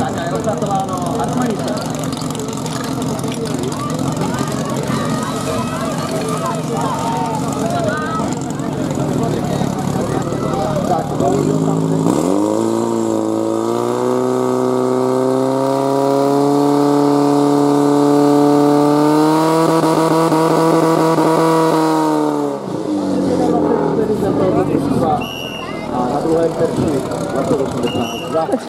じゃあ、吉田と集まりに